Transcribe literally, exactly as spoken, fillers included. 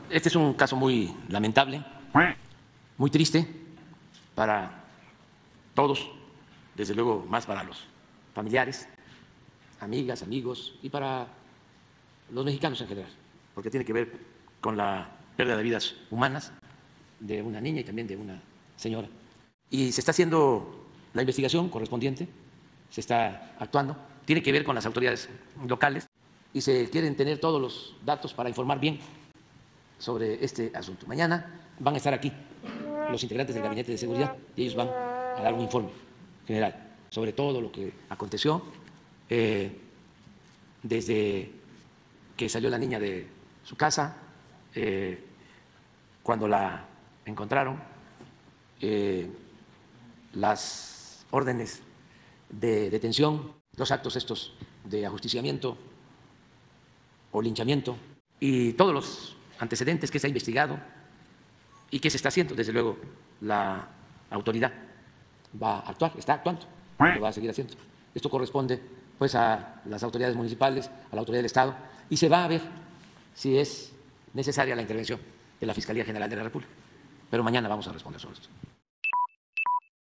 este es un caso muy lamentable, muy triste para todos, desde luego más para los familiares, amigas, amigos y para los mexicanos en general, porque tiene que ver con la pérdida de vidas humanas de una niña y también de una señora. Y se está haciendo la investigación correspondiente, se está actuando, tiene que ver con las autoridades locales y se quieren tener todos los datos para informar bien sobre este asunto. Mañana van a estar aquí los integrantes del Gabinete de Seguridad y ellos van a dar un informe general sobre todo lo que aconteció eh, desde que salió la niña de su casa, eh, cuando la encontraron, eh, las órdenes de detención, los actos estos de ajusticiamiento o linchamiento y todos los antecedentes que se ha investigado y que se está haciendo. Desde luego, la autoridad va a actuar, está actuando, lo va a seguir haciendo. Esto corresponde pues a las autoridades municipales, a la autoridad del Estado, y se va a ver si es necesaria la intervención de la Fiscalía General de la República. Pero mañana vamos a responder sobre esto.